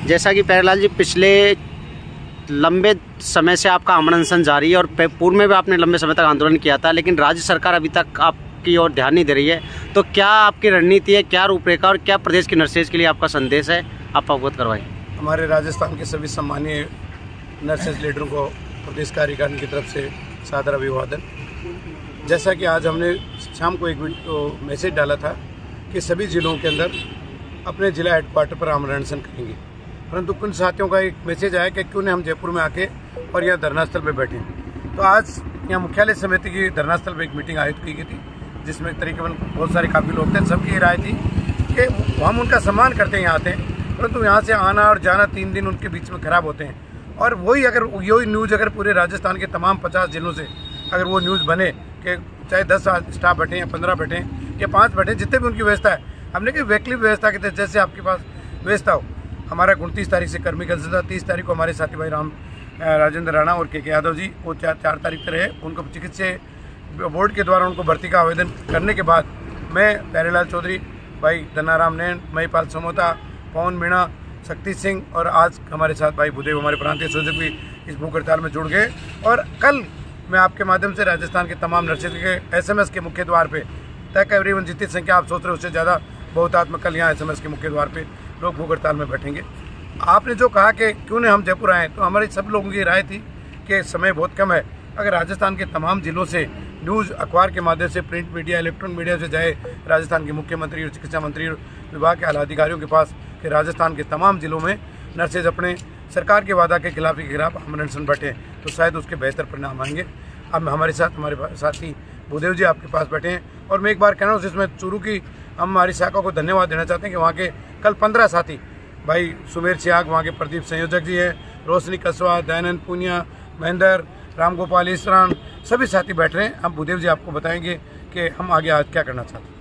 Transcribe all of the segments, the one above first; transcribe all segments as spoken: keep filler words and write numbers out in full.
जैसा कि प्यारेलाल जी, पिछले लंबे समय से आपका आमरण अनशन जारी है और पूर्व में भी आपने लंबे समय तक आंदोलन किया था, लेकिन राज्य सरकार अभी तक आपकी ओर ध्यान नहीं दे रही है। तो क्या आपकी रणनीति है, क्या रूपरेखा और क्या प्रदेश की नर्सेज के लिए आपका संदेश है, आप अवगत करवाएं। हमारे राजस्थान के सभी सम्मानीय नर्सेज लीडरों को प्रदेश कार्यकारिणी की तरफ से सादर अभिवादन। जैसा कि आज हमने शाम को एक मैसेज डाला था कि सभी जिलों के अंदर अपने जिला हेडक्वार्टर पर आमरण अनशन करेंगे, परंतु कुछ साथियों का एक मैसेज आया कि क्यों नहीं हम जयपुर में आके और यहाँ धरना स्थल पर बैठे। तो आज यहाँ मुख्यालय समिति की धरना स्थल पर एक मीटिंग आयोजित की गई थी, जिसमें तकरीबन बहुत सारे काफ़ी लोग थे। सबकी राय थी कि हम उनका सम्मान करते हैं, यहाँ आते हैं, परंतु यहाँ से आना और जाना तीन दिन उनके बीच में खराब होते हैं। और वही अगर यही न्यूज़ अगर पूरे राजस्थान के तमाम पचास जिलों से अगर वो न्यूज़ बने कि चाहे दस स्टाफ बैठे या पंद्रह बैठे या पाँच बैठे, जितने भी उनकी व्यवस्था है, हमने कि वैकल्पिक व्यवस्था के तहत जैसे आपके पास व्यवस्था हो। हमारा उनतीस तारीख से कर्मी का था, तीस तारीख को हमारे साथी भाई राम राजेंद्र राणा और के के यादव जी वो चार चार तारीख तक रहे। उनको चिकित्सीय बोर्ड के द्वारा उनको भर्ती का आवेदन करने के बाद मैं प्यारेलाल चौधरी, भाई धनाराम नैन, महिपाल समोता, पवन मीणा, शक्ति सिंह और आज हमारे साथ भाई भूदेव, हमारे प्रांतीय संयोजक भी इस भूख हड़ताल में जुड़ गए। और कल मैं आपके माध्यम से राजस्थान के तमाम नर्सेज के एसएमएस के मुख्य द्वार पे तक एवरीवन जितनी संख्या आप सोच रहे हो उससे ज़्यादा बहुतात्मक कल यहाँ एसएमएस के मुख्य द्वार पे लोग भूख हड़ताल में बैठेंगे। आपने जो कहा कि क्यों नहीं हम जयपुर आए, तो हमारी सब लोगों की राय थी कि समय बहुत कम है। अगर राजस्थान के तमाम जिलों से न्यूज़ अखबार के माध्यम से, प्रिंट मीडिया, इलेक्ट्रॉनिक मीडिया से जाए राजस्थान के मुख्यमंत्री और चिकित्सा मंत्री और विभाग के आला अधिकारियों के पास कि राजस्थान के तमाम जिलों में नर्सेज अपने सरकार के वादा के खिलाफ के खिलाफ आमरण अनशन बैठे, तो शायद उसके बेहतर परिणाम आएंगे। अब हमारे साथ हमारे साथी भूदेव जी आपके पास बैठे हैं और मैं एक बार कह रहा हूँ, जिसमें चूरू की हम हमारी शाखा को धन्यवाद देना चाहते हैं कि वहाँ के कल पंद्रह साथी भाई सुमेर सियाग, वहाँ के प्रदीप संयोजक जी हैं, रोशनी कसवा, दयानंद पुनिया, महेंद्र, रामगोपाल ईसरान, सभी साथी बैठ रहे हैं। हम भूदेव जी आपको बताएंगे कि हम आगे आज क्या करना चाहते हैं।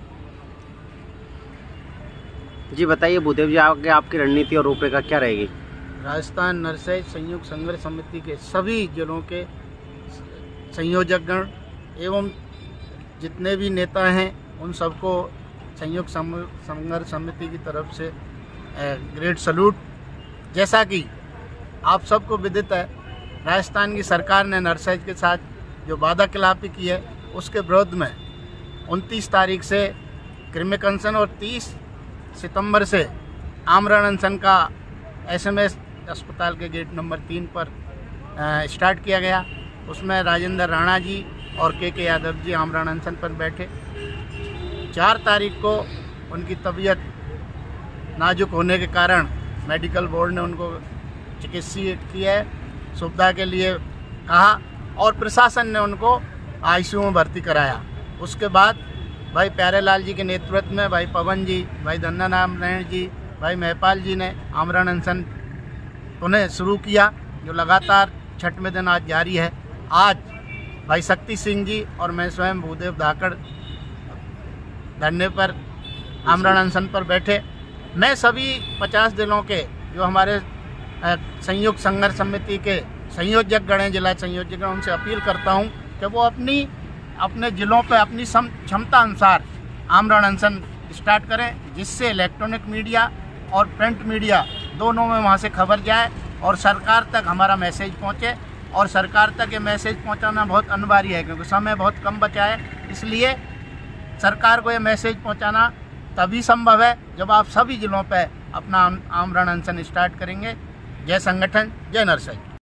जी बताइए भूदेव जी, आगे आपकी रणनीति और रूपरेखा क्या रहेगी। राजस्थान नर्सेज संयुक्त संघर्ष समिति के सभी जिलों के संयोजकगण एवं जितने भी नेता हैं उन सबको संयुक्त संघर्ष समिति की तरफ से ग्रेट सल्यूट। जैसा कि आप सबको विदित है, राजस्थान की सरकार ने नर्सेज के साथ जो वादा खिलाफी की है उसके विरोध में उनतीस तारीख से क्रिमिक अनशन और तीस सितंबर से आमरण अनशन का एसएमएस अस्पताल के गेट नंबर तीन पर स्टार्ट किया गया। उसमें राजेंद्र राणा जी और के के यादव जी आमरण अनशन पर बैठे। चार तारीख को उनकी तबीयत नाजुक होने के कारण मेडिकल बोर्ड ने उनको चिकित्सीय की है सुविधा के लिए कहा और प्रशासन ने उनको आईसीयू में भर्ती कराया। उसके बाद भाई प्यारेलाल जी के नेतृत्व में भाई पवन जी, भाई धनाराम नैन जी, भाई महिपाल जी ने आमरण अनशन उन्हें शुरू किया, जो लगातार छठवें दिन आज जारी है। आज भाई शक्ति सिंह जी और मैं स्वयं भूदेव धाकड़ धरने पर आमरण अनशन पर बैठे। मैं सभी पचास जिलों के जो हमारे संयुक्त संघर्ष समिति के संयोजक गण हैं, जिला संयोजक गण, उनसे अपील करता हूं कि वो अपनी अपने जिलों पर अपनी क्षमता अनुसार आमरण अनशन स्टार्ट करें, जिससे इलेक्ट्रॉनिक मीडिया और प्रिंट मीडिया दोनों में वहां से खबर जाए और सरकार तक हमारा मैसेज पहुंचे। और सरकार तक ये मैसेज पहुंचाना बहुत अनिवार्य है क्योंकि समय बहुत कम बचा है, इसलिए सरकार को ये मैसेज पहुंचाना तभी संभव है जब आप सभी जिलों पर अपना आमरण अनशन स्टार्ट करेंगे। जय संगठन, जय नर्सेज।